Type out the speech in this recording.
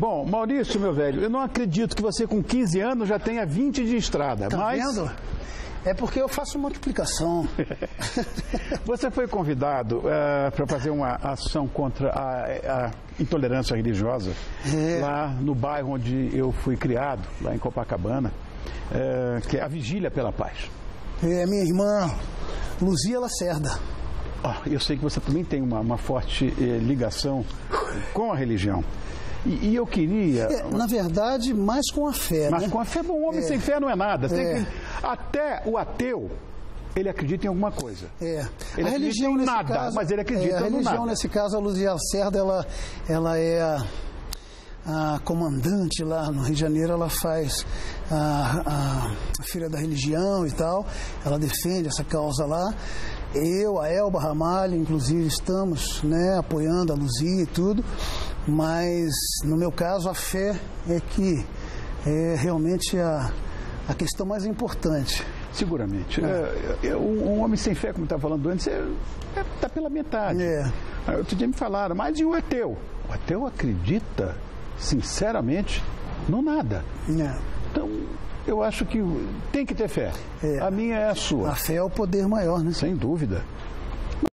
Bom, Maurício, meu velho, eu não acredito que você com 15 anos já tenha 20 de estrada, Tá vendo? É porque eu faço multiplicação. Você foi convidado para fazer uma ação contra a intolerância religiosa lá no bairro onde eu fui criado, lá em Copacabana, que é a Vigília pela Paz. É minha irmã Luzia Lacerda. Eu sei que você também tem uma forte ligação com a religião. E eu queria... na verdade, mais com a fé, Mas né? com a fé, um homem sem fé não é nada. Até o ateu, ele acredita em alguma coisa. Ele a religião acredita em nesse nada, caso, mas ele acredita a no religião, nada. nesse caso, a Luzia Lacerda, ela é a comandante lá no Rio de Janeiro. Ela faz a Feira da Religião e tal. Ela defende essa causa lá. Eu, a Elba Ramalho, inclusive, estamos, né, apoiando a Luzia e tudo, mas no meu caso a fé é que é realmente a questão mais importante. Seguramente. Um homem sem fé, como estava falando antes, está pela metade. Outro dia me falaram, mas e o ateu? O ateu acredita, sinceramente, no nada. Então, eu acho que tem que ter fé. A minha é a sua. A fé é o poder maior, né? Sem dúvida.